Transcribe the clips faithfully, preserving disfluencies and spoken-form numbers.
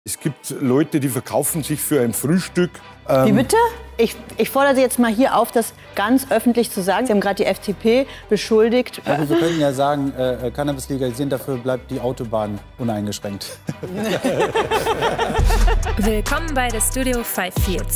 Es gibt Leute, die verkaufen sich für ein Frühstück. Ähm Wie bitte? Ich, ich fordere Sie jetzt mal hier auf, das ganz öffentlich zu sagen. Sie haben gerade die F D P beschuldigt. Also wir könnten ja sagen, äh, Cannabis legalisieren, dafür bleibt die Autobahn uneingeschränkt. Willkommen bei der Studio Five Fields.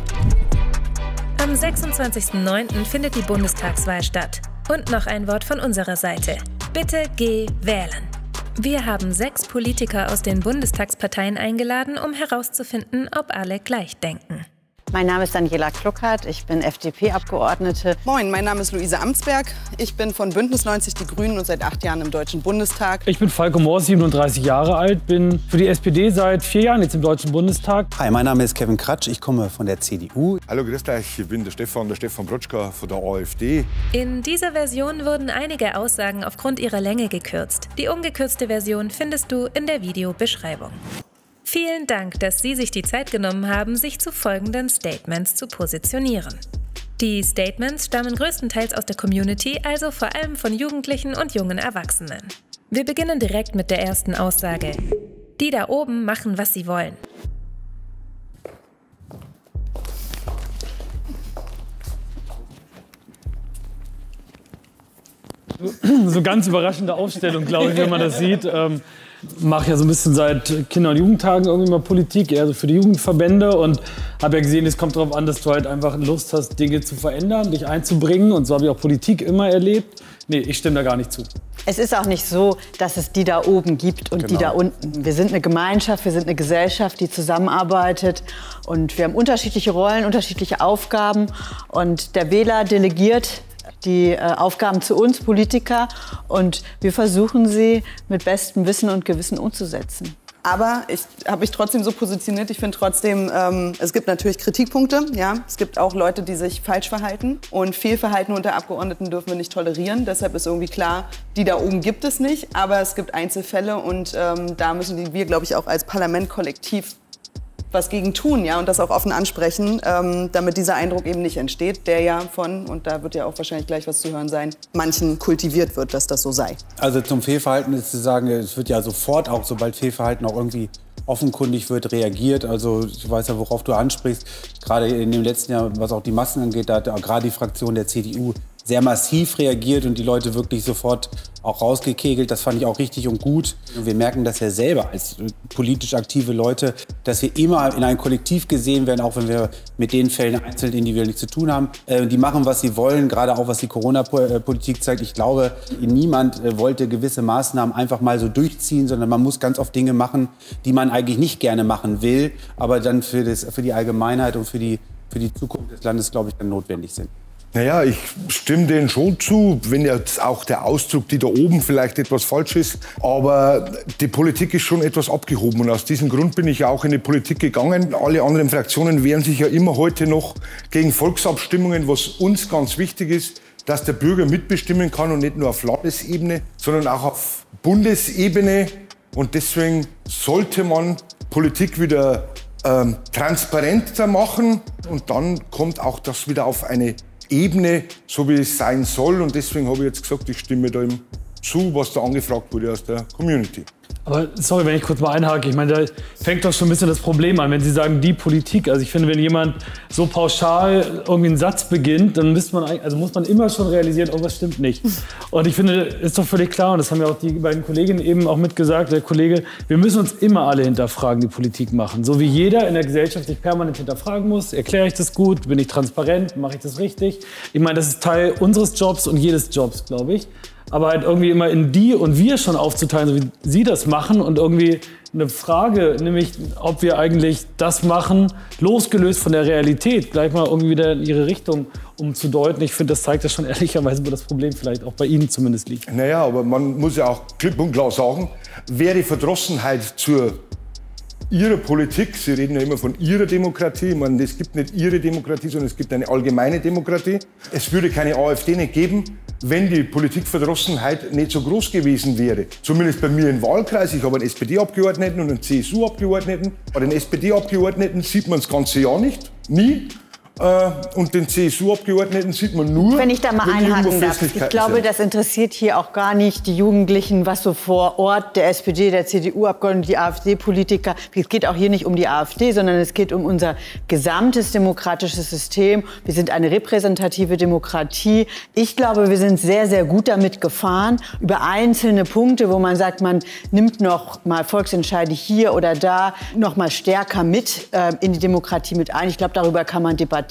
Am sechsundzwanzigsten neunten findet die Bundestagswahl statt. Und noch ein Wort von unserer Seite. Bitte geh wählen. Wir haben sechs Politiker aus den Bundestagsparteien eingeladen, um herauszufinden, ob alle gleich denken. Mein Name ist Daniela Kluckert, ich bin F D P-Abgeordnete. Moin, mein Name ist Luise Amsberg. Ich bin von Bündnis neunzig Die Grünen und seit acht Jahren im Deutschen Bundestag. Ich bin Falko Moors, siebenunddreißig Jahre alt, bin für die S P D seit vier Jahren jetzt im Deutschen Bundestag. Hi, mein Name ist Kevin Kratsch, ich komme von der C D U. Hallo, grüß euch, ich bin der Stefan, der Stefan Brotschka von der AfD. In dieser Version wurden einige Aussagen aufgrund ihrer Länge gekürzt. Die ungekürzte Version findest du in der Videobeschreibung. Vielen Dank, dass Sie sich die Zeit genommen haben, sich zu folgenden Statements zu positionieren. Die Statements stammen größtenteils aus der Community, also vor allem von Jugendlichen und jungen Erwachsenen. Wir beginnen direkt mit der ersten Aussage. Die da oben machen, was sie wollen. So ganz überraschende Aufstellung, glaube ich, wenn man das sieht. Ähm, mache ja so ein bisschen seit Kinder- und Jugendtagen irgendwie mal Politik, eher so für die Jugendverbände, und habe ja gesehen, es kommt darauf an, dass du halt einfach Lust hast, Dinge zu verändern, dich einzubringen, und so habe ich auch Politik immer erlebt. Nee, ich stimme da gar nicht zu. Es ist auch nicht so, dass es die da oben gibt und genau. die da unten. Wir sind eine Gemeinschaft, wir sind eine Gesellschaft, die zusammenarbeitet, und wir haben unterschiedliche Rollen, unterschiedliche Aufgaben, und der Wähler delegiert die äh, Aufgaben zu uns Politiker, und wir versuchen sie mit bestem Wissen und Gewissen umzusetzen. Aber ich habe mich trotzdem so positioniert. Ich finde trotzdem, ähm, es gibt natürlich Kritikpunkte. Ja? Es gibt auch Leute, die sich falsch verhalten. Und Fehlverhalten unter Abgeordneten dürfen wir nicht tolerieren. Deshalb ist irgendwie klar, die da oben gibt es nicht. Aber es gibt Einzelfälle, und ähm, da müssen wir, glaube ich, auch als Parlament kollektiv was gegen tun, ja, und das auch offen ansprechen, ähm, damit dieser Eindruck eben nicht entsteht, der ja von, und da wird ja auch wahrscheinlich gleich was zu hören sein, manchen kultiviert wird, dass das so sei. Also zum Fehlverhalten ist zu sagen, es wird ja sofort auch, sobald Fehlverhalten auch irgendwie offenkundig wird, reagiert. Also ich weiß ja, worauf du ansprichst. Gerade in dem letzten Jahr, was auch die Massen angeht, da hat auch gerade die Fraktion der C D U sehr massiv reagiert und die Leute wirklich sofort auch rausgekegelt. Das fand ich auch richtig und gut. Und wir merken das ja selber als politisch aktive Leute, dass wir immer in einem Kollektiv gesehen werden, auch wenn wir mit den Fällen einzeln individuell nichts zu tun haben. Äh, die machen, was sie wollen, gerade auch was die Corona-Politik zeigt. Ich glaube, niemand äh, wollte gewisse Maßnahmen einfach mal so durchziehen, sondern man muss ganz oft Dinge machen, die man eigentlich nicht gerne machen will, aber dann für, das, für die Allgemeinheit und für die, für die Zukunft des Landes, glaube ich, dann notwendig sind. Naja, ich stimme denen schon zu, wenn jetzt auch der Ausdruck, die da oben, vielleicht etwas falsch ist. Aber die Politik ist schon etwas abgehoben. Und aus diesem Grund bin ich auch in die Politik gegangen. Alle anderen Fraktionen wehren sich ja immer heute noch gegen Volksabstimmungen, was uns ganz wichtig ist, dass der Bürger mitbestimmen kann, und nicht nur auf Landesebene, sondern auch auf Bundesebene. Und deswegen sollte man Politik wieder ähm, transparenter machen. Und dann kommt auch das wieder auf eine Ebene, so wie es sein soll. Und deswegen habe ich jetzt gesagt, ich stimme da ihm zu, was da angefragt wurde aus der Community. Aber sorry, wenn ich kurz mal einhake. Ich meine, da fängt doch schon ein bisschen das Problem an, wenn Sie sagen, die Politik. Also ich finde, wenn jemand so pauschal irgendwie einen Satz beginnt, dann müsste man, also muss man immer schon realisieren, oh, was stimmt nicht. Und ich finde, ist doch völlig klar, und das haben ja auch die beiden Kolleginnen eben auch mitgesagt, der Kollege, wir müssen uns immer alle hinterfragen, die Politik machen. So wie jeder in der Gesellschaft sich permanent hinterfragen muss, erkläre ich das gut, bin ich transparent, mache ich das richtig. Ich meine, das ist Teil unseres Jobs und jedes Jobs, glaube ich. Aber halt irgendwie immer in die und wir schon aufzuteilen, so wie Sie das machen, und irgendwie eine Frage, nämlich ob wir eigentlich das machen, losgelöst von der Realität, gleich mal irgendwie wieder in Ihre Richtung umzudeuten. Ich finde, das zeigt ja schon ehrlicherweise, wo das Problem vielleicht auch bei Ihnen zumindest liegt. Naja, aber man muss ja auch klipp und klar sagen, wer die Verdrossenheit zur Ihrer Politik, Sie reden ja immer von Ihrer Demokratie, ich meine, es gibt nicht Ihre Demokratie, sondern es gibt eine allgemeine Demokratie. Es würde keine AfD nicht geben, wenn die Politikverdrossenheit nicht so groß gewesen wäre. Zumindest bei mir im Wahlkreis. Ich habe einen S P D-Abgeordneten und einen C S U-Abgeordneten. Bei den S P D-Abgeordneten sieht man das ganze Jahr nicht, nie. Äh, und den C S U-Abgeordneten sieht man nur, wenn ich da mal wenn einhaken darf. Ich glaube, sind. das interessiert hier auch gar nicht die Jugendlichen, was so vor Ort der S P D, der C D U-Abgeordnete, die AfD-Politiker. Es geht auch hier nicht um die AfD, sondern es geht um unser gesamtes demokratisches System. Wir sind eine repräsentative Demokratie. Ich glaube, wir sind sehr, sehr gut damit gefahren, über einzelne Punkte, wo man sagt, man nimmt noch mal Volksentscheide hier oder da noch mal stärker mit äh, in die Demokratie mit ein. Ich glaube, darüber kann man debattieren.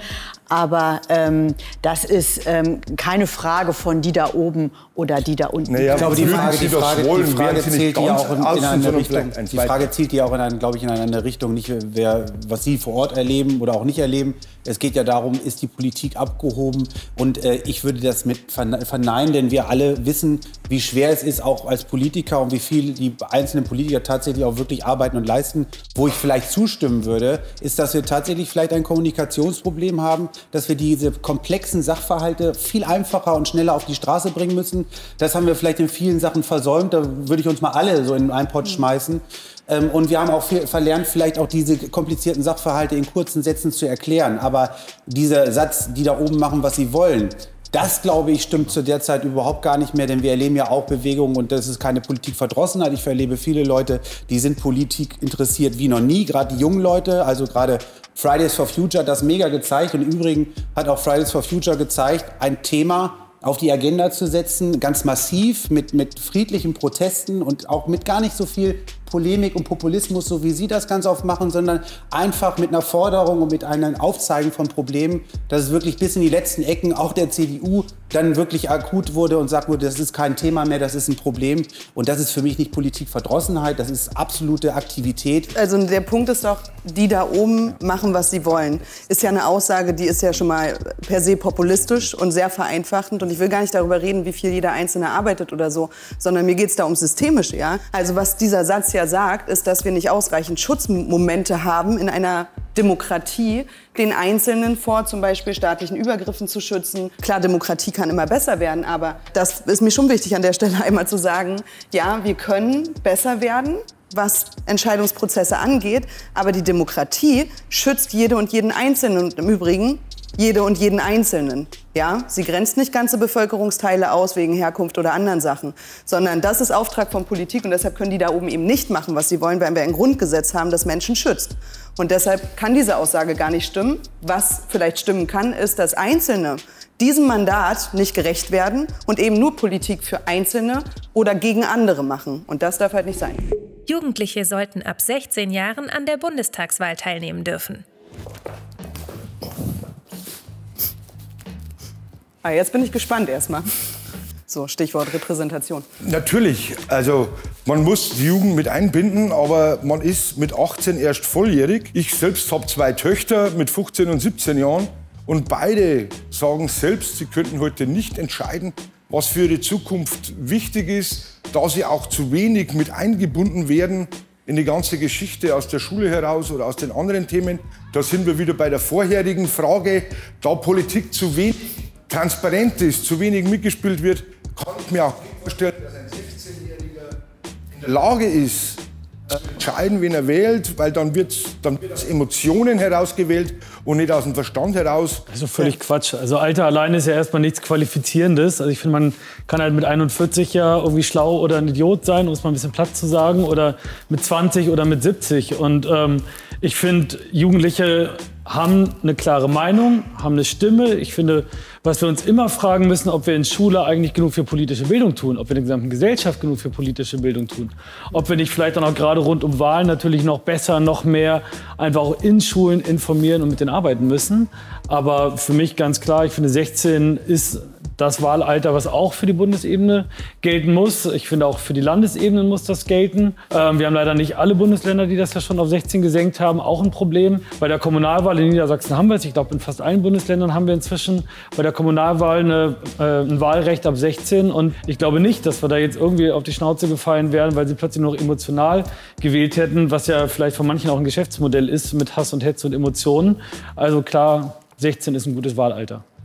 Aber ähm, das ist ähm, keine Frage von die da oben oder die da unten. Naja, ich glaube, die Frage, die Frage, wollen, die Frage zielt ja auch in, in eine Richtung. Die Frage zielt ja auch in eine, glaube ich, in eine Richtung, nicht wer, was Sie vor Ort erleben oder auch nicht erleben. Es geht ja darum, ist die Politik abgehoben? Und äh, ich würde das mit verneinen, denn wir alle wissen, wie schwer es ist, auch als Politiker und wie viel die einzelnen Politiker tatsächlich auch wirklich arbeiten und leisten. Wo ich vielleicht zustimmen würde, ist, dass wir tatsächlich vielleicht ein Kommunikationsproblem haben, dass wir diese komplexen Sachverhalte viel einfacher und schneller auf die Straße bringen müssen. Das haben wir vielleicht in vielen Sachen versäumt. Da würde ich uns mal alle so in einen Pott schmeißen. Ähm, und wir haben auch viel verlernt, vielleicht auch diese komplizierten Sachverhalte in kurzen Sätzen zu erklären. Aber dieser Satz, die da oben machen, was sie wollen, das, glaube ich, stimmt zu der Zeit überhaupt gar nicht mehr, denn wir erleben ja auch Bewegungen und das ist keine Politikverdrossenheit. Ich erlebe viele Leute, die sind Politik interessiert wie noch nie, gerade die jungen Leute, also gerade Fridays for Future hat das mega gezeigt und im Übrigen hat auch Fridays for Future gezeigt, ein Thema auf die Agenda zu setzen, ganz massiv mit, mit friedlichen Protesten und auch mit gar nicht so viel Polemik und Populismus, so wie Sie das ganz oft machen, sondern einfach mit einer Forderung und mit einem Aufzeigen von Problemen, dass es wirklich bis in die letzten Ecken auch der C D U dann wirklich akut wurde und sagt wurde, das ist kein Thema mehr, das ist ein Problem. Und das ist für mich nicht Politikverdrossenheit, das ist absolute Aktivität. Also der Punkt ist doch, die da oben machen, was sie wollen. Ist ja eine Aussage, die ist ja schon mal per se populistisch und sehr vereinfachend. Und ich will gar nicht darüber reden, wie viel jeder Einzelne arbeitet oder so, sondern mir geht es da ums Systemische. Ja? Also was dieser Satz ja sagt, ist, dass wir nicht ausreichend Schutzmomente haben in einer Demokratie, den Einzelnen vor zum Beispiel staatlichen Übergriffen zu schützen. Klar, Demokratie kann immer besser werden, aber das ist mir schon wichtig an der Stelle einmal zu sagen, ja, wir können besser werden, was Entscheidungsprozesse angeht, aber die Demokratie schützt jede und jeden Einzelnen und im Übrigen jede und jeden Einzelnen. Ja, sie grenzt nicht ganze Bevölkerungsteile aus wegen Herkunft oder anderen Sachen, sondern das ist Auftrag von Politik und deshalb können die da oben eben nicht machen, was sie wollen, weil wir ein Grundgesetz haben, das Menschen schützt. Und deshalb kann diese Aussage gar nicht stimmen. Was vielleicht stimmen kann, ist, dass Einzelne diesem Mandat nicht gerecht werden und eben nur Politik für Einzelne oder gegen andere machen. Und das darf halt nicht sein. Jugendliche sollten ab sechzehn Jahren an der Bundestagswahl teilnehmen dürfen. Ah, jetzt bin ich gespannt erstmal. So, Stichwort Repräsentation. Natürlich, also man muss die Jugend mit einbinden, aber man ist mit achtzehn erst volljährig. Ich selbst habe zwei Töchter mit fünfzehn und siebzehn Jahren und beide sagen selbst, sie könnten heute nicht entscheiden, was für ihre Zukunft wichtig ist, da sie auch zu wenig mit eingebunden werden in die ganze Geschichte aus der Schule heraus oder aus den anderen Themen. Da sind wir wieder bei der vorherigen Frage, da Politik zu wenig transparent ist, zu wenig mitgespielt wird, kann ich mir auch vorstellen, dass ein sechzehnjähriger in der Lage ist, zu entscheiden, wen er wählt, weil dann wird dann wird aus Emotionen herausgewählt und nicht aus dem Verstand heraus. Also völlig Quatsch. Also Alter alleine ist ja erstmal nichts Qualifizierendes. Also ich finde, man kann halt mit einundvierzig ja irgendwie schlau oder ein Idiot sein, um es mal ein bisschen platt zu sagen, oder mit zwanzig oder mit siebzig. Und ähm, ich finde, Jugendliche haben eine klare Meinung, haben eine Stimme. Ich finde, was wir uns immer fragen müssen, ob wir in Schule eigentlich genug für politische Bildung tun, ob wir in der gesamten Gesellschaft genug für politische Bildung tun, ob wir nicht vielleicht dann auch gerade rund um Wahlen natürlich noch besser, noch mehr einfach auch in Schulen informieren und mit denen arbeiten müssen. Aber für mich ganz klar, ich finde sechzehn ist das Wahlalter, was auch für die Bundesebene gelten muss. Ich finde auch für die Landesebenen muss das gelten. Ähm, wir haben leider nicht alle Bundesländer, die das ja schon auf sechzehn gesenkt haben, auch ein Problem. Bei der Kommunalwahl in Niedersachsen haben wir es. Ich glaube, in fast allen Bundesländern haben wir inzwischen bei der Kommunalwahl eine, äh, ein Wahlrecht ab sechzehn. Und ich glaube nicht, dass wir da jetzt irgendwie auf die Schnauze gefallen wären, weil sie plötzlich noch emotional gewählt hätten, was ja vielleicht von manchen auch ein Geschäftsmodell ist mit Hass und Hetze und Emotionen. Also klar, sechzehn ist ein gutes Wahlalter.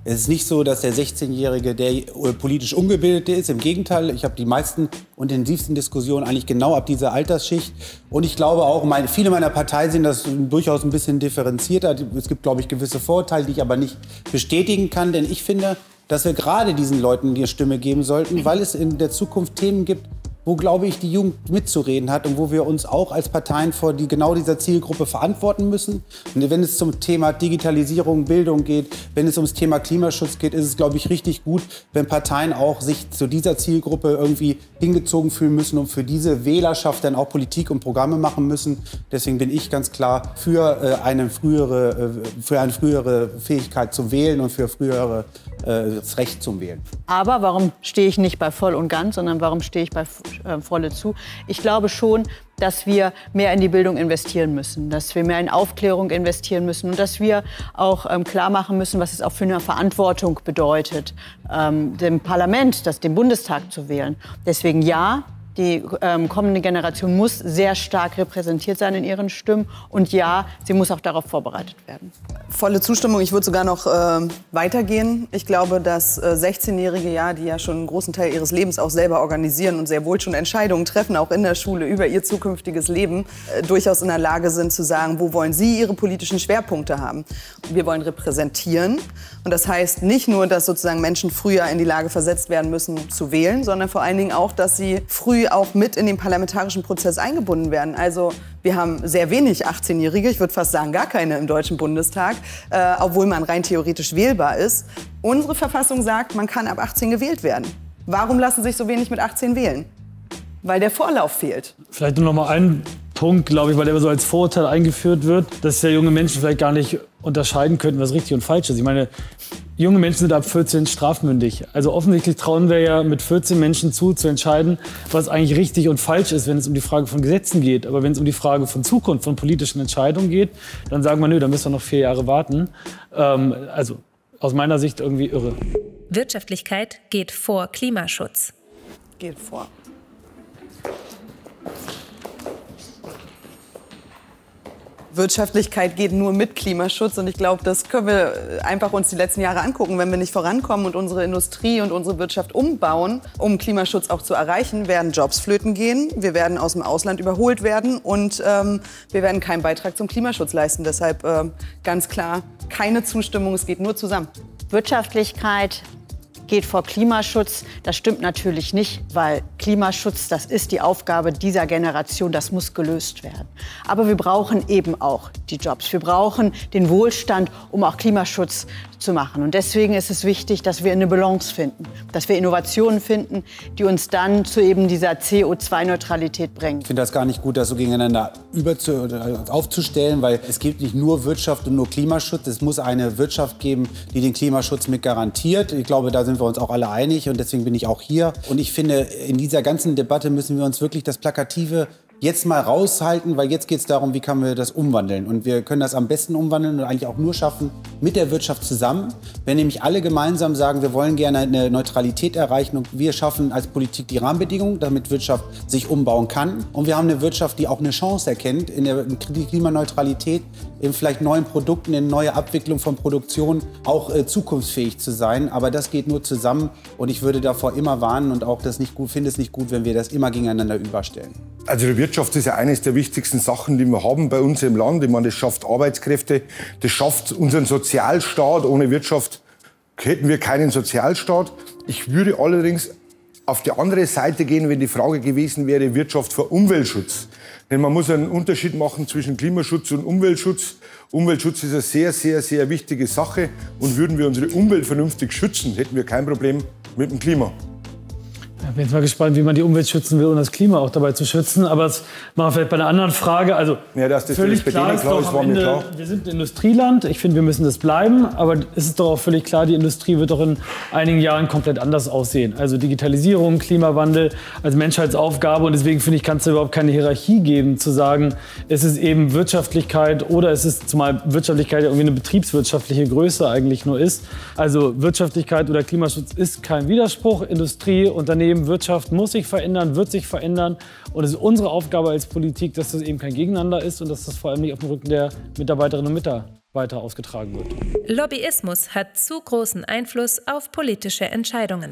Es ist nicht so, dass der sechzehnjährige der politisch Ungebildete ist. Im Gegenteil, ich habe die meisten und intensivsten Diskussionen eigentlich genau ab dieser Altersschicht. Und ich glaube auch, meine, viele meiner Partei sehen das durchaus ein bisschen differenzierter. Es gibt, glaube ich, gewisse Vorteile, die ich aber nicht bestätigen kann. Denn ich finde, dass wir gerade diesen Leuten die Stimme geben sollten, weil es in der Zukunft Themen gibt, wo, glaube ich, die Jugend mitzureden hat und wo wir uns auch als Parteien vor die, genau dieser Zielgruppe verantworten müssen. Und wenn es zum Thema Digitalisierung, Bildung geht, wenn es ums Thema Klimaschutz geht, ist es, glaube ich, richtig gut, wenn Parteien auch sich zu dieser Zielgruppe irgendwie hingezogen fühlen müssen und für diese Wählerschaft dann auch Politik und Programme machen müssen. Deswegen bin ich ganz klar für, äh, eine, frühere, äh, für eine frühere Fähigkeit zu wählen und für frühere äh, das Recht zum Wählen. Aber warum stehe ich nicht bei voll und ganz, sondern warum stehe ich bei äh, volle zu? Ich glaube schon, dass wir mehr in die Bildung investieren müssen, dass wir mehr in Aufklärung investieren müssen und dass wir auch ähm, klar machen müssen, was es auch für eine Verantwortung bedeutet, ähm, dem Parlament, das, den Bundestag zu wählen. Deswegen ja. Die ähm, kommende Generation muss sehr stark repräsentiert sein in ihren Stimmen. Und ja, sie muss auch darauf vorbereitet werden. Volle Zustimmung. Ich würde sogar noch äh, weitergehen. Ich glaube, dass äh, sechzehnjährige, ja, die ja schon einen großen Teil ihres Lebens auch selber organisieren und sehr wohl schon Entscheidungen treffen, auch in der Schule über ihr zukünftiges Leben, äh, durchaus in der Lage sind zu sagen, wo wollen sie ihre politischen Schwerpunkte haben. Wir wollen repräsentieren. Und das heißt nicht nur, dass sozusagen Menschen früher in die Lage versetzt werden müssen zu wählen, sondern vor allen Dingen auch, dass sie früh auch mit in den parlamentarischen Prozess eingebunden werden. Also wir haben sehr wenig achtzehnjährige, ich würde fast sagen gar keine im Deutschen Bundestag, äh, obwohl man rein theoretisch wählbar ist. Unsere Verfassung sagt, man kann ab achtzehn gewählt werden. Warum lassen sich so wenig mit achtzehn wählen? Weil der Vorlauf fehlt. Vielleicht nur noch mal einen Punkt, glaube ich, weil der so als Vorurteil eingeführt wird, dass ja junge Menschen vielleicht gar nicht unterscheiden könnten, was richtig und falsch ist. Ich meine, junge Menschen sind ab vierzehn strafmündig. Also offensichtlich trauen wir ja mit vierzehn Menschen zu, zu entscheiden, was eigentlich richtig und falsch ist, wenn es um die Frage von Gesetzen geht. Aber wenn es um die Frage von Zukunft, von politischen Entscheidungen geht, dann sagen wir, nö, dann müssen wir noch vier Jahre warten. Ähm, also aus meiner Sicht irgendwie irre. Wirtschaftlichkeit geht vor Klimaschutz. Geht vor. Wirtschaftlichkeit geht nur mit Klimaschutz und ich glaube, das können wir einfach uns die letzten Jahre angucken. Wenn wir nicht vorankommen und unsere Industrie und unsere Wirtschaft umbauen, um Klimaschutz auch zu erreichen, werden Jobs flöten gehen, wir werden aus dem Ausland überholt werden und ähm, wir werden keinen Beitrag zum Klimaschutz leisten. Deshalb ähm, ganz klar keine Zustimmung, es geht nur zusammen. Wirtschaftlichkeit geht vor Klimaschutz. Das stimmt natürlich nicht, weil Klimaschutz, das ist die Aufgabe dieser Generation, das muss gelöst werden. Aber wir brauchen eben auch die Jobs. Wir brauchen den Wohlstand, um auch Klimaschutz zu machen. Und deswegen ist es wichtig, dass wir eine Balance finden, dass wir Innovationen finden, die uns dann zu eben dieser C O zwei Neutralität bringen. Ich finde das gar nicht gut, das so gegeneinander überzu aufzustellen, weil es gibt nicht nur Wirtschaft und nur Klimaschutz. Es muss eine Wirtschaft geben, die den Klimaschutz mit garantiert. Ich glaube, da sind wir uns auch alle einig und deswegen bin ich auch hier. Und ich finde, in dieser ganzen Debatte müssen wir uns wirklich das Plakative jetzt mal raushalten, weil jetzt geht es darum, wie können wir das umwandeln. Und wir können das am besten umwandeln und eigentlich auch nur schaffen mit der Wirtschaft zusammen. Wenn nämlich alle gemeinsam sagen, wir wollen gerne eine Neutralität erreichen und wir schaffen als Politik die Rahmenbedingungen, damit Wirtschaft sich umbauen kann. Und wir haben eine Wirtschaft, die auch eine Chance erkennt in der Klimaneutralität, in vielleicht neuen Produkten, in neue Abwicklung von Produktion auch äh, zukunftsfähig zu sein. Aber das geht nur zusammen und ich würde davor immer warnen und auch das nicht gut, finde es nicht gut, wenn wir das immer gegeneinander überstellen. Also die Wirtschaft ist ja eines der wichtigsten Sachen, die wir haben bei uns im Land. Ich meine, das schafft Arbeitskräfte, das schafft unseren Sozialstaat. Ohne Wirtschaft hätten wir keinen Sozialstaat. Ich würde allerdings auf die andere Seite gehen, wenn die Frage gewesen wäre, Wirtschaft vor Umweltschutz. Denn man muss einen Unterschied machen zwischen Klimaschutz und Umweltschutz. Umweltschutz ist eine sehr, sehr, sehr wichtige Sache. Und würden wir unsere Umwelt vernünftig schützen, hätten wir kein Problem mit dem Klima. Ich bin jetzt mal gespannt, wie man die Umwelt schützen will, um das Klima auch dabei zu schützen. Aber das machen wir vielleicht bei einer anderen Frage. Also ja, dass das völlig das klar ist klar doch ist, am war mir Ende, klar. wir sind ein Industrieland. Ich finde, wir müssen das bleiben. Aber es ist doch auch völlig klar, die Industrie wird doch in einigen Jahren komplett anders aussehen. Also Digitalisierung, Klimawandel als Menschheitsaufgabe. Und deswegen finde ich, kann es da überhaupt keine Hierarchie geben, zu sagen, es ist eben Wirtschaftlichkeit oder es ist, zumal Wirtschaftlichkeit irgendwie eine betriebswirtschaftliche Größe eigentlich nur ist. Also Wirtschaftlichkeit oder Klimaschutz ist kein Widerspruch. Industrie, Unternehmen, Wirtschaft muss sich verändern, wird sich verändern. Und es ist unsere Aufgabe als Politik, dass das eben kein Gegeneinander ist und dass das vor allem nicht auf dem Rücken der Mitarbeiterinnen und Mitarbeiter weiter ausgetragen wird. Lobbyismus hat zu großen Einfluss auf politische Entscheidungen.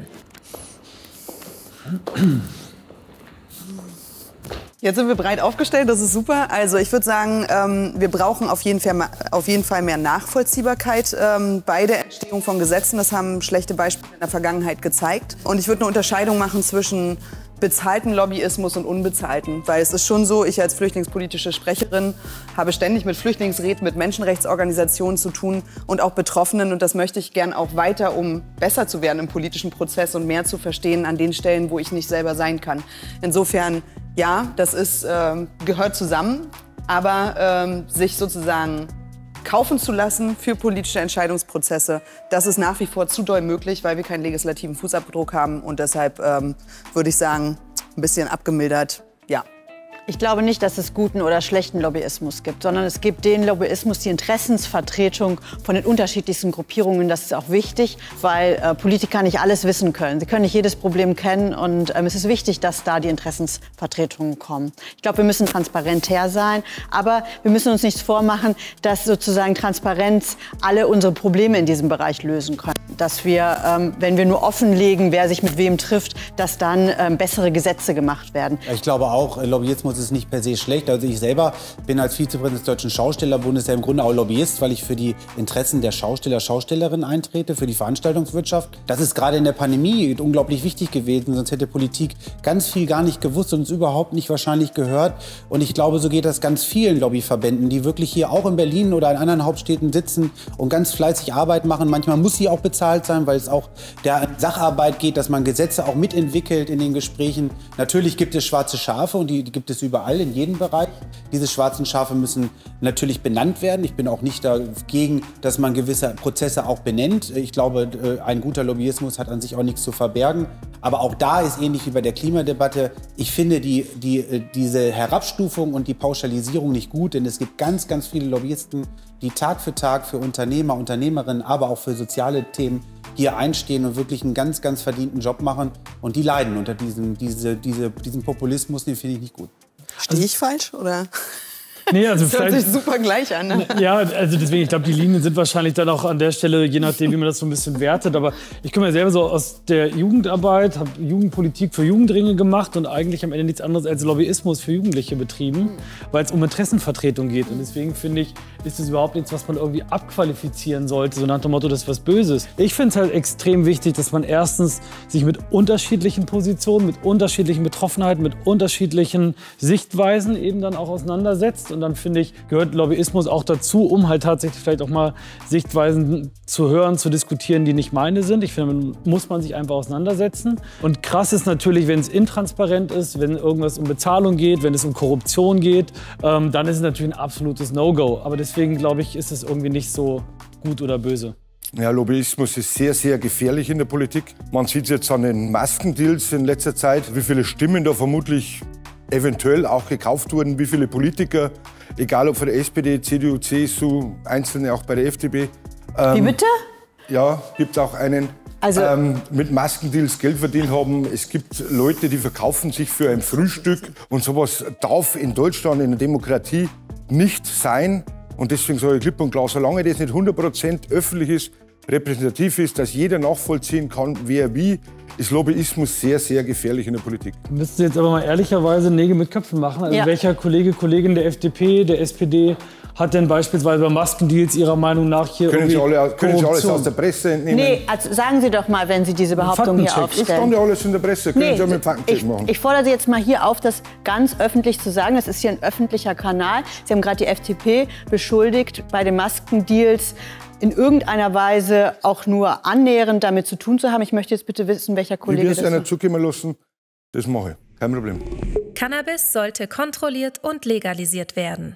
Jetzt sind wir breit aufgestellt, das ist super. Also ich würde sagen, ähm, wir brauchen auf jeden Fall, auf jeden Fall mehr Nachvollziehbarkeit ähm, bei der Entstehung von Gesetzen. Das haben schlechte Beispiele in der Vergangenheit gezeigt. Und ich würde eine Unterscheidung machen zwischen bezahlten Lobbyismus und unbezahlten. Weil es ist schon so, ich als flüchtlingspolitische Sprecherin habe ständig mit Flüchtlingsräten, mit Menschenrechtsorganisationen zu tun und auch Betroffenen. Und das möchte ich gern auch weiter, um besser zu werden im politischen Prozess und mehr zu verstehen an den Stellen, wo ich nicht selber sein kann. Insofern, ja, das ist, äh, gehört zusammen. Aber ähm, sich sozusagen kaufen zu lassen für politische Entscheidungsprozesse, das ist nach wie vor zu doll möglich, weil wir keinen legislativen Fußabdruck haben. Und deshalb ähm, würde ich sagen, ein bisschen abgemildert, ja. Ich glaube nicht, dass es guten oder schlechten Lobbyismus gibt, sondern es gibt den Lobbyismus, die Interessensvertretung von den unterschiedlichsten Gruppierungen. Das ist auch wichtig, weil äh, Politiker nicht alles wissen können. Sie können nicht jedes Problem kennen und ähm, es ist wichtig, dass da die Interessensvertretungen kommen. Ich glaube, wir müssen transparenter sein, aber wir müssen uns nichts vormachen, dass sozusagen Transparenz alle unsere Probleme in diesem Bereich lösen kann. Dass wir, ähm, wenn wir nur offenlegen, wer sich mit wem trifft, dass dann ähm, bessere Gesetze gemacht werden. Ich glaube auch, Lobbyismus ist nicht per se schlecht. Also ich selber bin als Vizepräsident des Deutschen Schaustellerbundes ja im Grunde auch Lobbyist, weil ich für die Interessen der Schausteller, Schaustellerinnen eintrete, für die Veranstaltungswirtschaft. Das ist gerade in der Pandemie unglaublich wichtig gewesen, sonst hätte Politik ganz viel gar nicht gewusst und uns überhaupt nicht wahrscheinlich gehört. Und ich glaube, so geht das ganz vielen Lobbyverbänden, die wirklich hier auch in Berlin oder in anderen Hauptstädten sitzen und ganz fleißig Arbeit machen. Manchmal muss sie auch bezahlt sein, weil es auch der Sacharbeit geht, dass man Gesetze auch mitentwickelt in den Gesprächen. Natürlich gibt es schwarze Schafe und die, die gibt es überall, in jedem Bereich. Diese schwarzen Schafe müssen natürlich benannt werden. Ich bin auch nicht dagegen, dass man gewisse Prozesse auch benennt. Ich glaube, ein guter Lobbyismus hat an sich auch nichts zu verbergen. Aber auch da ist ähnlich wie bei der Klimadebatte. Ich finde die, die, diese Herabstufung und die Pauschalisierung nicht gut, denn es gibt ganz, ganz viele Lobbyisten, die Tag für Tag für Unternehmer, Unternehmerinnen, aber auch für soziale Themen hier einstehen und wirklich einen ganz, ganz verdienten Job machen. Und die leiden unter diesem, diese, diese, diesem Populismus, den finde ich nicht gut. Stehe ich falsch, oder? Nee, also das hört sich super gleich an. Ne? Ja, also deswegen, ich glaube, die Linien sind wahrscheinlich dann auch an der Stelle, je nachdem, wie man das so ein bisschen wertet. Aber ich komme ja selber so aus der Jugendarbeit, habe Jugendpolitik für Jugendringe gemacht und eigentlich am Ende nichts anderes als Lobbyismus für Jugendliche betrieben, weil es um Interessenvertretung geht. Und deswegen finde ich, ist es überhaupt nichts, was man irgendwie abqualifizieren sollte, so nach dem Motto, das ist was Böses. Ich finde es halt extrem wichtig, dass man erstens sich mit unterschiedlichen Positionen, mit unterschiedlichen Betroffenheiten, mit unterschiedlichen Sichtweisen eben dann auch auseinandersetzt. Und dann, finde ich, gehört Lobbyismus auch dazu, um halt tatsächlich vielleicht auch mal Sichtweisen zu hören, zu diskutieren, die nicht meine sind. Ich finde, man muss man sich einfach auseinandersetzen. Und krass ist natürlich, wenn es intransparent ist, wenn irgendwas um Bezahlung geht, wenn es um Korruption geht, ähm, dann ist es natürlich ein absolutes No-Go. Aber deswegen, glaube ich, ist es irgendwie nicht so gut oder böse. Ja, Lobbyismus ist sehr, sehr gefährlich in der Politik. Man sieht es jetzt an den Maskendeals in letzter Zeit, wie viele Stimmen da vermutlich eventuell auch gekauft wurden, wie viele Politiker, egal ob von der S P D, C D U, C S U, Einzelne auch bei der F D P. Ähm, Wie bitte? Ja, gibt auch einen, also, ähm, mit Maskendeals Geld verdient haben. Es gibt Leute, die verkaufen sich für ein Frühstück. Und sowas darf in Deutschland, in der Demokratie, nicht sein. Und deswegen sage ich klipp und klar, solange das nicht hundert Prozent öffentlich ist, repräsentativ ist, dass jeder nachvollziehen kann, wer wie, ist Lobbyismus sehr, sehr gefährlich in der Politik. Müssten Sie jetzt aber mal ehrlicherweise Nägel mit Köpfen machen. Also ja. Welcher Kollege, Kollegin der F D P, der S P D hat denn beispielsweise bei Maskendeals Ihrer Meinung nach hier können Sie, alle, können Sie alles Korruption? aus der Presse entnehmen? Nee, also sagen Sie doch mal, wenn Sie diese Behauptung hier Faktencheck. Das stand aufstellen. ja alles in der Presse. Können Nee, Sie ja mit Faktencheck ich, machen. ich fordere Sie jetzt mal hier auf, das ganz öffentlich zu sagen. Das ist hier ein öffentlicher Kanal. Sie haben gerade die F D P beschuldigt, bei den Maskendeals in irgendeiner Weise auch nur annähernd damit zu tun zu haben. Ich möchte jetzt bitte wissen, welcher Kollege Ich will das es einer ist. zugeben lassen. Das mache ich. Kein Problem. Cannabis sollte kontrolliert und legalisiert werden.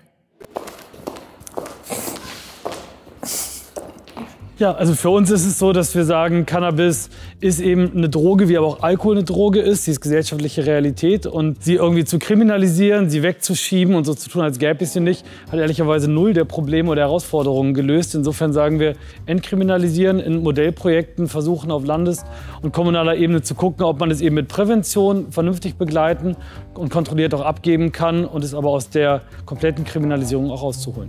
Ja, also für uns ist es so, dass wir sagen, Cannabis ist eben eine Droge, wie aber auch Alkohol eine Droge ist. Sie ist gesellschaftliche Realität. Und sie irgendwie zu kriminalisieren, sie wegzuschieben und so zu tun, als gäbe es sie nicht, hat ehrlicherweise null der Probleme oder Herausforderungen gelöst. Insofern sagen wir, entkriminalisieren, in Modellprojekten versuchen auf Landes- und kommunaler Ebene zu gucken, ob man es eben mit Prävention vernünftig begleiten und kontrolliert auch abgeben kann und es aber aus der kompletten Kriminalisierung auch rauszuholen.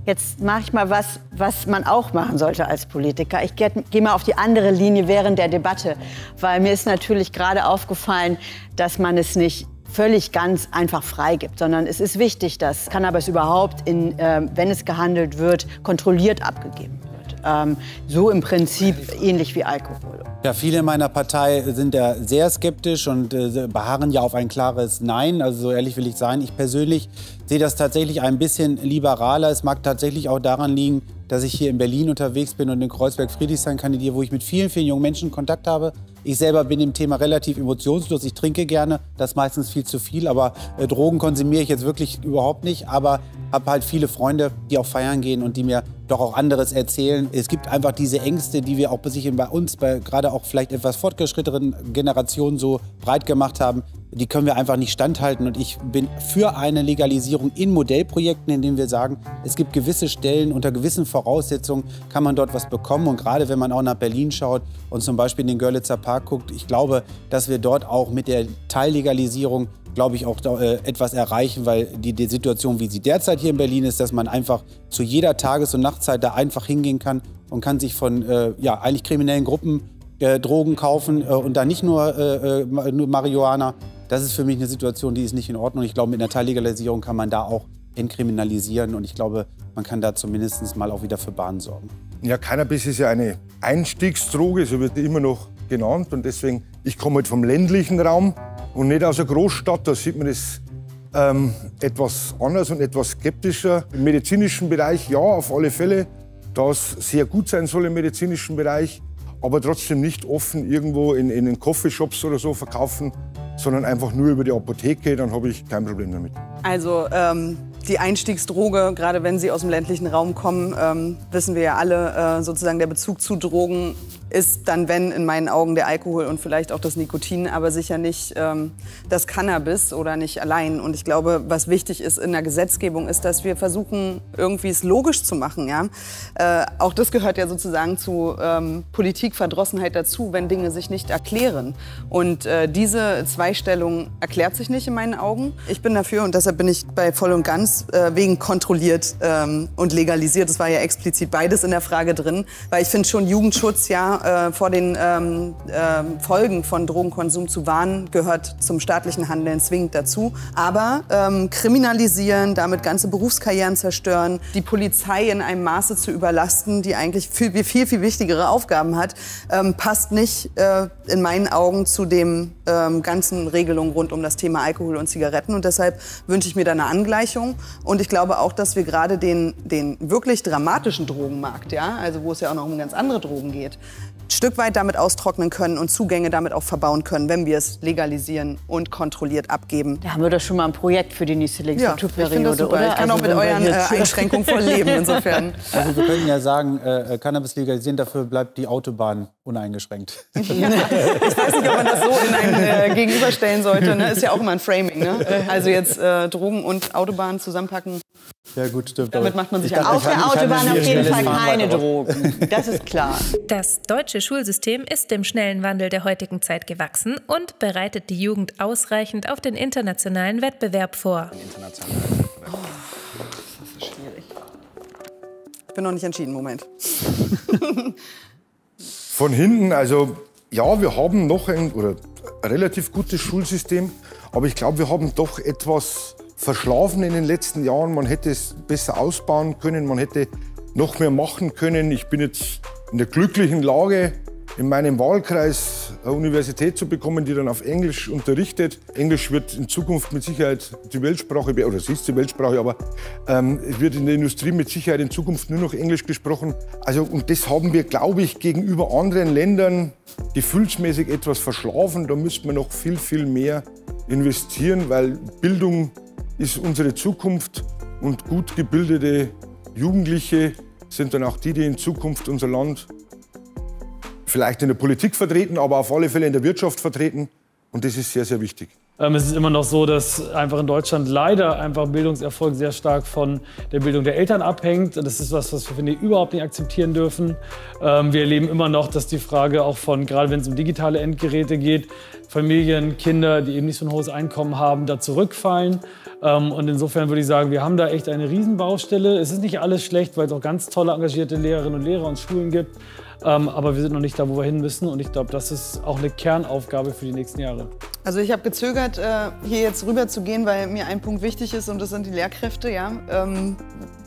Jetzt mache ich mal was, was man auch machen sollte als Politiker. Ich gehe geh mal auf die andere Linie während der Debatte, weil mir ist natürlich gerade aufgefallen, dass man es nicht völlig ganz einfach freigibt, sondern es ist wichtig, dass Cannabis überhaupt, in, äh, wenn es gehandelt wird, kontrolliert abgegeben wird. Ähm, so im Prinzip ähnlich wie Alkohol. Ja, viele in meiner Partei sind ja sehr skeptisch und äh, beharren ja auf ein klares Nein. Also so ehrlich will ich sein. Ich persönlich sehe das tatsächlich ein bisschen liberaler. Es mag tatsächlich auch daran liegen, dass ich hier in Berlin unterwegs bin und in Kreuzberg-Friedrichshain kandidiere, wo ich mit vielen, vielen jungen Menschen Kontakt habe. Ich selber bin im Thema relativ emotionslos. Ich trinke gerne, das ist meistens viel zu viel. Aber äh, Drogen konsumiere ich jetzt wirklich überhaupt nicht. Aber habe halt viele Freunde, die auch feiern gehen und die mir doch auch anderes erzählen. Es gibt einfach diese Ängste, die wir auch bei sich bei uns, bei gerade auch vielleicht etwas fortgeschrittenen Generationen so breit gemacht haben. Die können wir einfach nicht standhalten. Und ich bin für eine Legalisierung in Modellprojekten, in denen wir sagen, es gibt gewisse Stellen, unter gewissen Voraussetzungen kann man dort was bekommen. Und gerade wenn man auch nach Berlin schaut und zum Beispiel in den Görlitzer Park guckt, ich glaube, dass wir dort auch mit der Teillegalisierung, glaube ich, auch äh, etwas erreichen, weil die, die Situation, wie sie derzeit hier in Berlin ist, dass man einfach zu jeder Tages- und Nachtzeit da einfach hingehen kann und kann sich von äh, ja, eigentlich kriminellen Gruppen äh, Drogen kaufen äh, und da nicht nur, äh, nur Marihuana. Das ist für mich eine Situation, die ist nicht in Ordnung. Ich glaube, mit einer Teillegalisierung kann man da auch entkriminalisieren und ich glaube, man kann da zumindest mal auch wieder für Bahn sorgen. Ja, Cannabis ist ja eine Einstiegsdroge, so wird die immer noch genannt. Und deswegen, ich komme halt vom ländlichen Raum und nicht aus einer Großstadt. Da sieht man das ähm, etwas anders und etwas skeptischer. Im medizinischen Bereich, ja, auf alle Fälle, da es sehr gut sein soll im medizinischen Bereich, aber trotzdem nicht offen irgendwo in, in den Coffeeshops oder so verkaufen, sondern einfach nur über die Apotheke, dann habe ich kein Problem damit. Also ähm, die Einstiegsdroge, gerade wenn sie aus dem ländlichen Raum kommen, ähm, wissen wir ja alle, äh, sozusagen der Bezug zu Drogen ist dann, wenn, in meinen Augen der Alkohol und vielleicht auch das Nikotin, aber sicher nicht ähm, das Cannabis oder nicht allein. Und ich glaube, was wichtig ist in der Gesetzgebung, ist, dass wir versuchen, irgendwie es logisch zu machen. Ja? Äh, auch das gehört ja sozusagen zu ähm, Politikverdrossenheit dazu, wenn Dinge sich nicht erklären. Und äh, diese Zweistellung erklärt sich nicht in meinen Augen. Ich bin dafür und deshalb bin ich bei Voll und Ganz äh, wegen kontrolliert ähm, und legalisiert. Das war ja explizit beides in der Frage drin, weil ich finde schon Jugendschutz, ja, äh, vor den ähm, äh, Folgen von Drogenkonsum zu warnen, gehört zum staatlichen Handeln zwingend dazu. Aber ähm, kriminalisieren, damit ganze Berufskarrieren zerstören, die Polizei in einem Maße zu überlasten, die eigentlich viel, viel, viel wichtigere Aufgaben hat, ähm, passt nicht äh, in meinen Augen zu dem ähm, ganzen Regelungen rund um das Thema Alkohol und Zigaretten. Und deshalb wünsche ich mir da eine Angleichung. Und ich glaube auch, dass wir gerade den, den wirklich dramatischen Drogenmarkt, ja, also wo es ja auch noch um ganz andere Drogen geht, ein Stück weit damit austrocknen können und Zugänge damit auch verbauen können, wenn wir es legalisieren und kontrolliert abgeben. Da haben wir doch schon mal ein Projekt für die nächste Legislaturperiode, ja, ich super. oder? Ich kann also auch mit euren äh, Einschränkungen voll leben, insofern. Also wir könnten ja sagen, äh, Cannabis legalisieren, dafür bleibt die Autobahn uneingeschränkt. Ja, ich weiß nicht, ob man das so in ein äh, gegenüberstellen sollte. Ne? Ist ja auch immer ein Framing. Ne? Also jetzt äh, Drogen und Autobahn zusammenpacken. Ja gut, stimmt. Damit macht man sich Ich ja dachte, Auf ich der kann- ich kann Autobahn nicht auf jeden schnelles Fall Fahren keine weiter. Drogen. Das ist klar. Das deutsche Schulsystem ist dem schnellen Wandel der heutigen Zeit gewachsen und bereitet die Jugend ausreichend auf den internationalen Wettbewerb vor. Ich bin noch nicht entschieden, Moment. Von hinten, also ja, wir haben noch ein, oder ein relativ gutes Schulsystem, aber ich glaube, wir haben doch etwas verschlafen in den letzten Jahren. Man hätte es besser ausbauen können, man hätte noch mehr machen können. Ich bin jetzt in der glücklichen Lage, in meinem Wahlkreis eine Universität zu bekommen, die dann auf Englisch unterrichtet. Englisch wird in Zukunft mit Sicherheit die Weltsprache, oder es ist die Weltsprache, aber ähm, es wird in der Industrie mit Sicherheit in Zukunft nur noch Englisch gesprochen. Also, und das haben wir, glaube ich, gegenüber anderen Ländern gefühlsmäßig etwas verschlafen. Da müsste man noch viel, viel mehr investieren, weil Bildung ist unsere Zukunft und gut gebildete Jugendliche sind dann auch die, die in Zukunft unser Land vielleicht in der Politik vertreten, aber auf alle Fälle in der Wirtschaft vertreten. Und das ist sehr, sehr wichtig. Ähm, es ist immer noch so, dass einfach in Deutschland leider einfach Bildungserfolg sehr stark von der Bildung der Eltern abhängt. Das ist was, was wir, finde ich, überhaupt nicht akzeptieren dürfen. Ähm, wir erleben immer noch, dass die Frage auch von, gerade wenn es um digitale Endgeräte geht, Familien, Kinder, die eben nicht so ein hohes Einkommen haben, da zurückfallen. Ähm, und insofern würde ich sagen, wir haben da echt eine Riesenbaustelle. Es ist nicht alles schlecht, weil es auch ganz tolle, engagierte Lehrerinnen und Lehrer und Schulen gibt. Ähm, aber wir sind noch nicht da, wo wir hin müssen. Und ich glaube, das ist auch eine Kernaufgabe für die nächsten Jahre. Also ich habe gezögert, äh, hier jetzt rüber zu gehen, weil mir ein Punkt wichtig ist und das sind die Lehrkräfte. Ja? Ähm,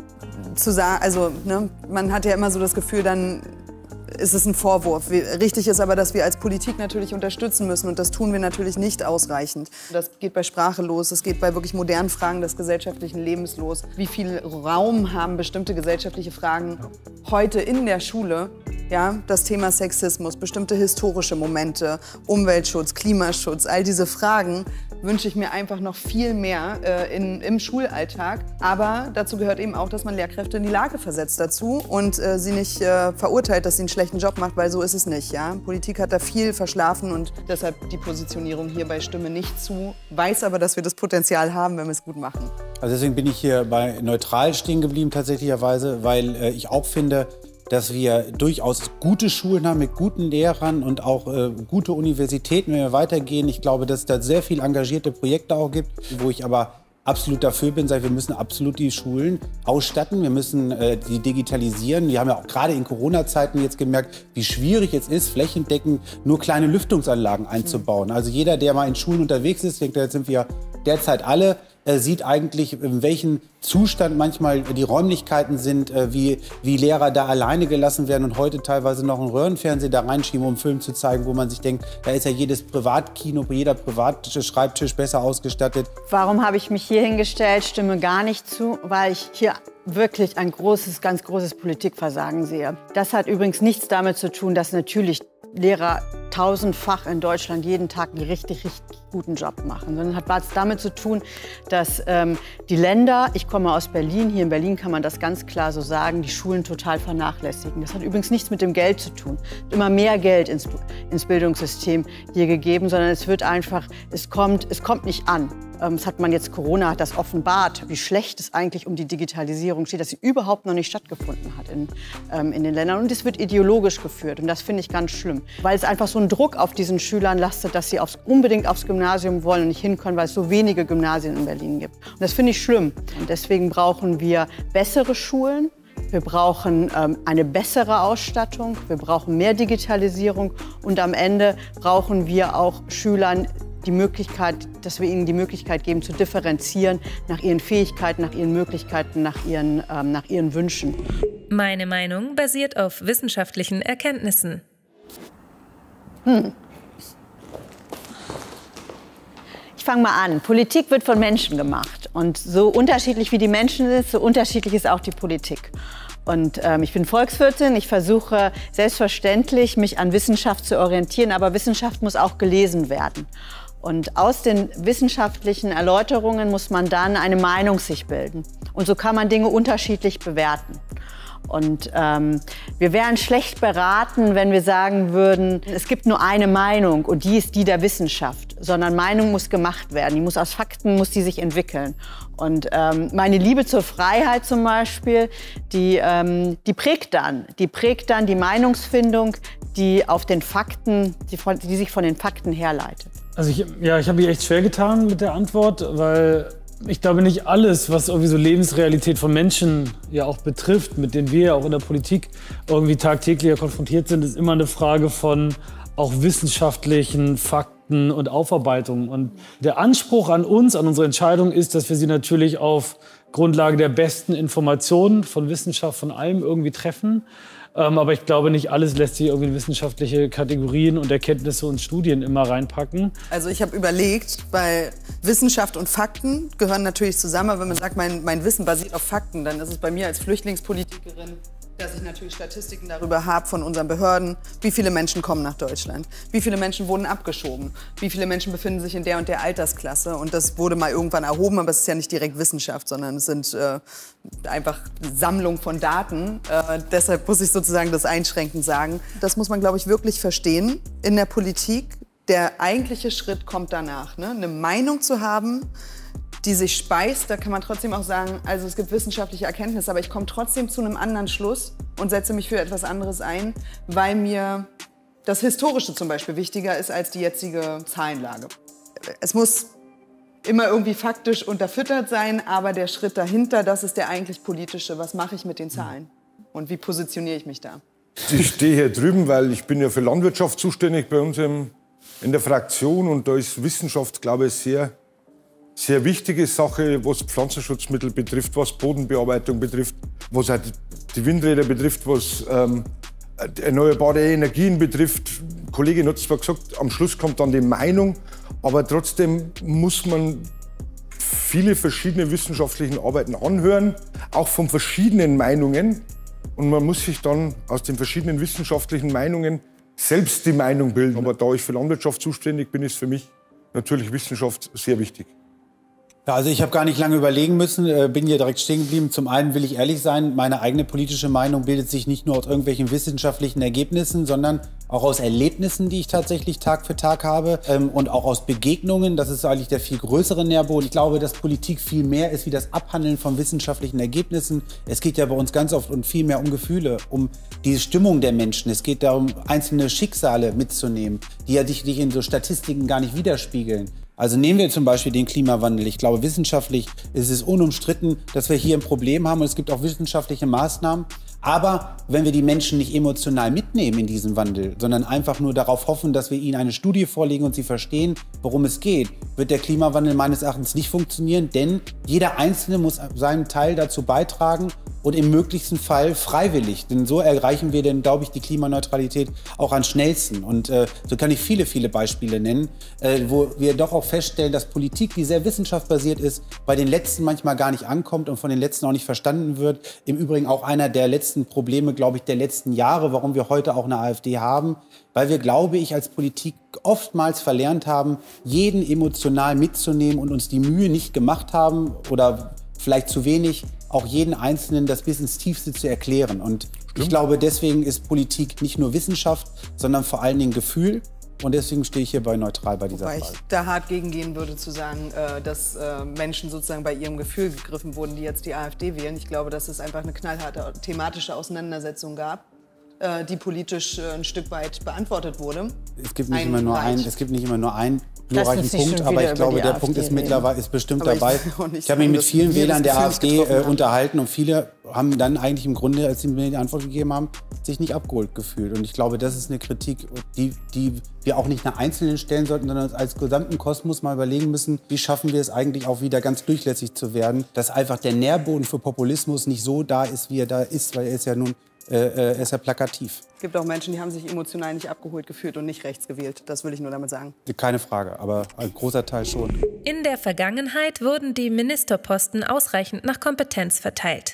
zu sagen, also ne, man hat ja immer so das Gefühl, dann ist es ein Vorwurf. Richtig ist aber, dass wir als Politik natürlich unterstützen müssen und das tun wir natürlich nicht ausreichend. Das geht bei Sprache los, es geht bei wirklich modernen Fragen des gesellschaftlichen Lebens los. Wie viel Raum haben bestimmte gesellschaftliche Fragen heute in der Schule? Ja, das Thema Sexismus, bestimmte historische Momente, Umweltschutz, Klimaschutz, all diese Fragen wünsche ich mir einfach noch viel mehr äh, in, im Schulalltag. Aber dazu gehört eben auch, dass man Lehrkräfte in die Lage versetzt dazu und äh, sie nicht äh, verurteilt, dass sie einen schlechten Job macht, weil so ist es nicht. Ja? Politik hat da viel verschlafen und deshalb die Positionierung hier bei Stimme nicht zu. Weiß aber, dass wir das Potenzial haben, wenn wir es gut machen. Also deswegen bin ich hier bei neutral stehen geblieben tatsächlicherweise, weil äh, ich auch finde, dass wir durchaus gute Schulen haben mit guten Lehrern und auch äh, gute Universitäten, wenn wir weitergehen. Ich glaube, dass es da sehr viele engagierte Projekte auch gibt, wo ich aber absolut dafür bin, sage, wir müssen absolut die Schulen ausstatten, wir müssen äh, die digitalisieren. Wir haben ja auch gerade in Corona-Zeiten jetzt gemerkt, wie schwierig es ist, flächendeckend nur kleine Lüftungsanlagen einzubauen. Also jeder, der mal in Schulen unterwegs ist, denkt, jetzt sind wir derzeit alle, äh, sieht eigentlich, in welchem Zustand manchmal die Räumlichkeiten sind, äh, wie, wie Lehrer da alleine gelassen werden und heute teilweise noch einen Röhrenfernseher da reinschieben, um einen Film zu zeigen, wo man sich denkt, da ist ja jedes Privatkino, jeder Privatschreibtisch besser ausgestattet. Warum habe ich mich hier hingestellt? Stimme gar nicht zu, weil ich hier wirklich ein großes, ganz großes Politikversagen sehe. Das hat übrigens nichts damit zu tun, dass natürlich Lehrer tausendfach in Deutschland jeden Tag einen richtig, richtig guten Job machen, sondern hat was damit zu tun, dass ähm, die Länder, ich komme aus Berlin, hier in Berlin kann man das ganz klar so sagen, die Schulen total vernachlässigen. Das hat übrigens nichts mit dem Geld zu tun. Es wird immer mehr Geld ins, ins Bildungssystem hier gegeben, sondern es wird einfach, es kommt, es kommt nicht an. Ähm, das hat man jetzt, Corona hat das offenbart, wie schlecht es eigentlich um die Digitalisierung steht, dass sie überhaupt noch nicht stattgefunden hat in, ähm, in den Ländern. Und es wird ideologisch geführt und das finde ich ganz schlimm, weil es einfach so einen Druck auf diesen Schülern lastet, dass sie aufs, unbedingt aufs Gymnasium wollen und nicht hin können, weil es so wenige Gymnasien in Berlin gibt. Und das finde ich schlimm. Und deswegen brauchen wir bessere Schulen. Wir brauchen ähm, eine bessere Ausstattung, wir brauchen mehr Digitalisierung und am Ende brauchen wir auch Schülern die Möglichkeit, dass wir ihnen die Möglichkeit geben, zu differenzieren nach ihren Fähigkeiten, nach ihren Möglichkeiten, nach ihren, ähm, nach ihren Wünschen. Meine Meinung basiert auf wissenschaftlichen Erkenntnissen. Hm. Ich fange mal an. Politik wird von Menschen gemacht. Und so unterschiedlich wie die Menschen sind, so unterschiedlich ist auch die Politik. Und ähm, ich bin Volkswirtin, ich versuche selbstverständlich, mich an Wissenschaft zu orientieren, aber Wissenschaft muss auch gelesen werden. Und aus den wissenschaftlichen Erläuterungen muss man dann eine Meinung sich bilden. Und so kann man Dinge unterschiedlich bewerten. Und ähm, wir wären schlecht beraten, wenn wir sagen würden, es gibt nur eine Meinung und die ist die der Wissenschaft, sondern Meinung muss gemacht werden, die muss aus Fakten, muss die sich entwickeln. Und ähm, meine Liebe zur Freiheit zum Beispiel, die, ähm, die prägt dann, die prägt dann die Meinungsfindung, die auf den Fakten, die, von, die sich von den Fakten herleitet. Also ich, ja, ich habe mich echt schwer getan mit der Antwort, weil ich glaube, nicht alles, was irgendwie so Lebensrealität von Menschen ja auch betrifft, mit denen wir auch in der Politik irgendwie tagtäglich konfrontiert sind, ist immer eine Frage von auch wissenschaftlichen Fakten und Aufarbeitungen. Und der Anspruch an uns, an unsere Entscheidung ist, dass wir sie natürlich auf Grundlage der besten Informationen von Wissenschaft, von allem irgendwie treffen. Ähm, aber ich glaube, nicht alles lässt sich irgendwie in wissenschaftliche Kategorien und Erkenntnisse und Studien immer reinpacken. Also ich habe überlegt, weil Wissenschaft und Fakten gehören natürlich zusammen. Aber wenn man sagt, mein, mein Wissen basiert auf Fakten, dann ist es bei mir als Flüchtlingspolitikerin, dass ich natürlich Statistiken darüber habe von unseren Behörden, wie viele Menschen kommen nach Deutschland, wie viele Menschen wurden abgeschoben, wie viele Menschen befinden sich in der und der Altersklasse. Und das wurde mal irgendwann erhoben, aber es ist ja nicht direkt Wissenschaft, sondern es sind äh, einfach Sammlung von Daten. Äh, deshalb muss ich sozusagen das einschränkend sagen. Das muss man, glaube ich, wirklich verstehen in der Politik, der eigentliche Schritt kommt danach. Ne? Eine Meinung zu haben, die sich speist, da kann man trotzdem auch sagen, also es gibt wissenschaftliche Erkenntnisse, aber ich komme trotzdem zu einem anderen Schluss und setze mich für etwas anderes ein, weil mir das Historische zum Beispiel wichtiger ist als die jetzige Zahlenlage. Es muss immer irgendwie faktisch unterfüttert sein, aber der Schritt dahinter, das ist der eigentlich politische. Was mache ich mit den Zahlen und wie positioniere ich mich da? Ich stehe hier drüben, weil ich bin ja für Landwirtschaft zuständig bei uns im, in der Fraktion und da ist Wissenschaft, glaube ich, sehr Sehr wichtige Sache, was Pflanzenschutzmittel betrifft, was Bodenbearbeitung betrifft, was auch die Windräder betrifft, was ähm, erneuerbare Energien betrifft. Der Kollege hat zwar gesagt, am Schluss kommt dann die Meinung, aber trotzdem muss man viele verschiedene wissenschaftliche Arbeiten anhören, auch von verschiedenen Meinungen. Und man muss sich dann aus den verschiedenen wissenschaftlichen Meinungen selbst die Meinung bilden. Aber da ich für Landwirtschaft zuständig bin, ist für mich natürlich Wissenschaft sehr wichtig. Ja, also ich habe gar nicht lange überlegen müssen, äh, bin hier direkt stehen geblieben. Zum einen will ich ehrlich sein, meine eigene politische Meinung bildet sich nicht nur aus irgendwelchen wissenschaftlichen Ergebnissen, sondern auch aus Erlebnissen, die ich tatsächlich Tag für Tag habe ähm, und auch aus Begegnungen. Das ist eigentlich der viel größere Nährboden. Ich glaube, dass Politik viel mehr ist wie das Abhandeln von wissenschaftlichen Ergebnissen. Es geht ja bei uns ganz oft und viel mehr um Gefühle, um die Stimmung der Menschen. Es geht darum, einzelne Schicksale mitzunehmen, die ja dich, dich in so Statistiken gar nicht widerspiegeln. Also nehmen wir zum Beispiel den Klimawandel. Ich glaube, wissenschaftlich ist es unumstritten, dass wir hier ein Problem haben und es gibt auch wissenschaftliche Maßnahmen. Aber wenn wir die Menschen nicht emotional mitnehmen in diesen Wandel, sondern einfach nur darauf hoffen, dass wir ihnen eine Studie vorlegen und sie verstehen, worum es geht, wird der Klimawandel meines Erachtens nicht funktionieren, denn jeder Einzelne muss seinen Teil dazu beitragen und im möglichsten Fall freiwillig. Denn so erreichen wir dann, glaube ich, die Klimaneutralität auch am schnellsten. Und äh, so kann ich viele, viele Beispiele nennen, äh, wo wir doch auch feststellen, dass Politik, die sehr wissenschaftsbasiert ist, bei den Letzten manchmal gar nicht ankommt und von den Letzten auch nicht verstanden wird. Im Übrigen auch einer der letzten Probleme, glaube ich, der letzten Jahre, warum wir heute auch eine AfD haben. Weil wir, glaube ich, als Politik oftmals verlernt haben, jeden emotional mitzunehmen und uns die Mühe nicht gemacht haben oder vielleicht zu wenig, auch jeden Einzelnen das bis ins Tiefste zu erklären. Und Stimmt. ich glaube, deswegen ist Politik nicht nur Wissenschaft, sondern vor allen Dingen Gefühl. Und deswegen stehe ich hier bei neutral bei dieser Wobei Frage. ich da hart gegengehen würde, zu sagen, äh, dass äh, Menschen sozusagen bei ihrem Gefühl gegriffen wurden, die jetzt die AfD wählen. Ich glaube, dass es einfach eine knallharte thematische Auseinandersetzung gab, äh, die politisch äh, ein Stück weit beantwortet wurde. Es gibt nicht, immer nur, ein, es gibt nicht immer nur einen glorreichen Punkt, aber ich glaube, der AfD Punkt ist mittlerweile ist bestimmt aber dabei. Ich, ich habe mich mit vielen Wählern der AfD äh, unterhalten und viele haben dann eigentlich im Grunde, als sie mir die Antwort gegeben haben, sich nicht abgeholt gefühlt. Und ich glaube, das ist eine Kritik, die, die wir auch nicht nach Einzelnen stellen sollten, sondern als gesamten Kosmos mal überlegen müssen, wie schaffen wir es eigentlich auch wieder ganz durchlässig zu werden, dass einfach der Nährboden für Populismus nicht so da ist, wie er da ist, weil er ist ja nun Äh, äh, ist ja plakativ. Es gibt auch Menschen, die haben sich emotional nicht abgeholt gefühlt und nicht rechts gewählt. Das will ich nur damit sagen. Keine Frage, aber ein großer Teil schon. In der Vergangenheit wurden die Ministerposten ausreichend nach Kompetenz verteilt.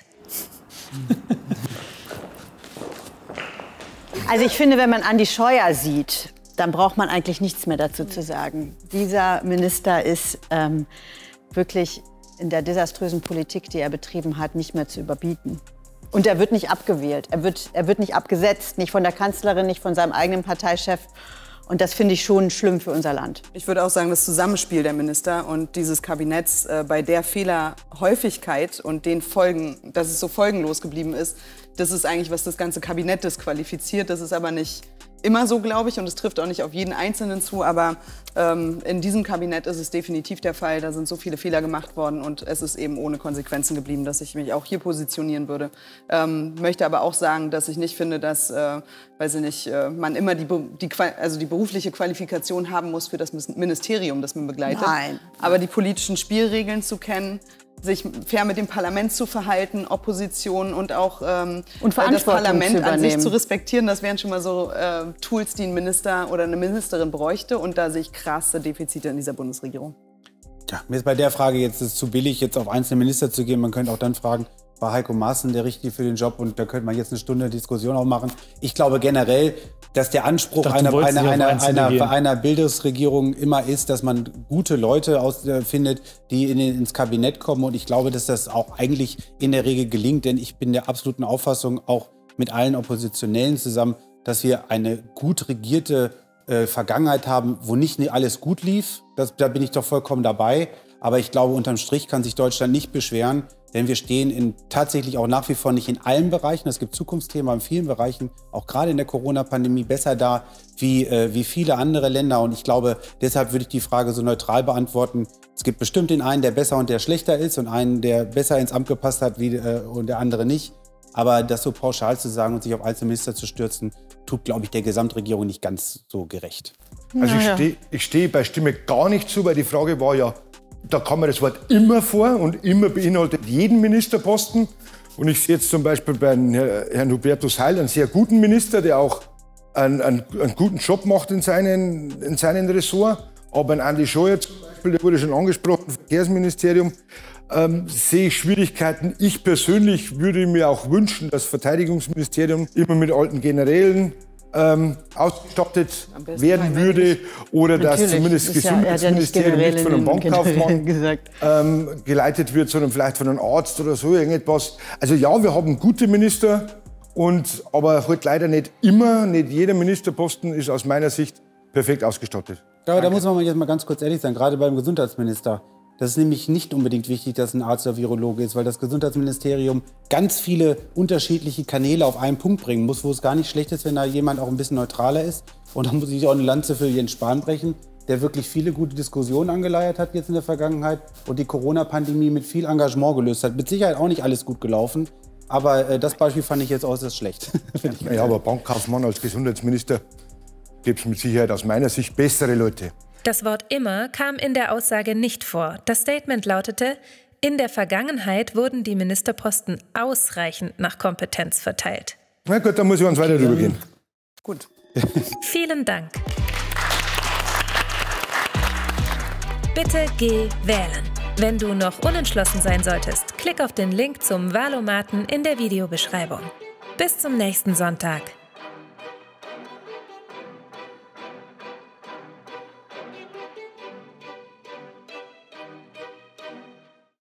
Also ich finde, wenn man Andi Scheuer sieht, dann braucht man eigentlich nichts mehr dazu zu sagen. Dieser Minister ist ähm, wirklich in der desaströsen Politik, die er betrieben hat, nicht mehr zu überbieten. Und er wird nicht abgewählt, er wird, er wird nicht abgesetzt, nicht von der Kanzlerin, nicht von seinem eigenen Parteichef. Und das finde ich schon schlimm für unser Land. Ich würde auch sagen, das Zusammenspiel der Minister und dieses Kabinetts äh, bei der Fehlerhäufigkeit und den Folgen, dass es so folgenlos geblieben ist, das ist eigentlich, was das ganze Kabinett disqualifiziert. Das ist aber nicht immer so, glaube ich, und es trifft auch nicht auf jeden Einzelnen zu, aber ähm, in diesem Kabinett ist es definitiv der Fall. Da sind so viele Fehler gemacht worden und es ist eben ohne Konsequenzen geblieben, dass ich mich auch hier positionieren würde. Ähm, möchte aber auch sagen, dass ich nicht finde, dass, äh, weiß ich nicht, äh, man immer die, die, also die berufliche Qualifikation haben muss für das Ministerium, das man begleitet. Nein. Aber die politischen Spielregeln zu kennen, sich fair mit dem Parlament zu verhalten, Opposition und auch ähm, und das Parlament an sich zu respektieren. Das wären schon mal so äh, Tools, die ein Minister oder eine Ministerin bräuchte. Und da sehe ich krasse Defizite in dieser Bundesregierung. Ja, mir ist bei der Frage jetzt ist es zu billig, jetzt auf einzelne Minister zu gehen. Man könnte auch dann fragen, war Heiko Maaßen der Richtige für den Job? Und da könnte man jetzt eine Stunde Diskussion auch machen. Ich glaube generell, dass der Anspruch dachte, einer, einer, einer, einer, einer Bildungsregierung immer ist, dass man gute Leute aus, äh, findet, die in, ins Kabinett kommen. Und ich glaube, dass das auch eigentlich in der Regel gelingt. Denn ich bin der absoluten Auffassung, auch mit allen Oppositionellen zusammen, dass wir eine gut regierte äh, Vergangenheit haben, wo nicht alles gut lief. Das, da bin ich doch vollkommen dabei. Aber ich glaube, unterm Strich kann sich Deutschland nicht beschweren, denn wir stehen in, tatsächlich auch nach wie vor nicht in allen Bereichen. Es gibt Zukunftsthemen in vielen Bereichen, auch gerade in der Corona-Pandemie, besser da wie, äh, wie viele andere Länder. Und ich glaube, deshalb würde ich die Frage so neutral beantworten. Es gibt bestimmt den einen, der besser und der schlechter ist und einen, der besser ins Amt gepasst hat wie, äh, und der andere nicht. Aber das so pauschal zu sagen und sich auf einzelne Minister zu stürzen, tut, glaube ich, der Gesamtregierung nicht ganz so gerecht. Also ich stehe ich steh bei Stimme gar nicht zu, weil die Frage war ja, da kam mir das Wort immer vor und immer beinhaltet jeden Ministerposten. Und ich sehe jetzt zum Beispiel bei Herrn Hubertus Heil einen sehr guten Minister, der auch einen, einen, einen guten Job macht in seinen, in seinen Ressort. Aber ein Andi Scheuer zum Beispiel, der wurde schon angesprochen, Verkehrsministerium, ähm, sehe ich Schwierigkeiten. Ich persönlich würde mir auch wünschen, dass das Verteidigungsministerium immer mit alten Generälen ähm, ausgestattet werden würde oder dass Natürlich. zumindest das Gesundheitsministerium ja, nicht von einem Bankkaufmann ähm, geleitet wird, sondern vielleicht von einem Arzt oder so irgendetwas. Also ja, wir haben gute Minister, und, aber halt leider nicht immer, nicht jeder Ministerposten ist aus meiner Sicht perfekt ausgestattet. Ja, aber da muss man jetzt mal ganz kurz ehrlich sein, gerade beim Gesundheitsminister. Das ist nämlich nicht unbedingt wichtig, dass ein Arzt oder Virologe ist, weil das Gesundheitsministerium ganz viele unterschiedliche Kanäle auf einen Punkt bringen muss, wo es gar nicht schlecht ist, wenn da jemand auch ein bisschen neutraler ist. Und da muss ich auch eine Lanze für Jens Spahn brechen, der wirklich viele gute Diskussionen angeleiert hat jetzt in der Vergangenheit und die Corona-Pandemie mit viel Engagement gelöst hat. Mit Sicherheit auch nicht alles gut gelaufen, aber äh, das Beispiel fand ich jetzt äußerst schlecht. Ja, aber Bankkaufmann als Gesundheitsminister gibt es mit Sicherheit aus meiner Sicht bessere Leute. Das Wort immer kam in der Aussage nicht vor. Das Statement lautete, in der Vergangenheit wurden die Ministerposten ausreichend nach Kompetenz verteilt. Na gut, dann muss ich uns weiter drüber gehen. Gut. Vielen Dank. Bitte geh wählen. Wenn du noch unentschlossen sein solltest, klick auf den Link zum Wahlomaten in der Videobeschreibung. Bis zum nächsten Sonntag.